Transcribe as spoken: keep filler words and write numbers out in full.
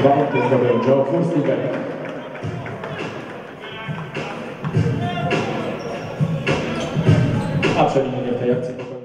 Dwa punkty zdobył Joe Furstiger. A przewinienie w tej akcji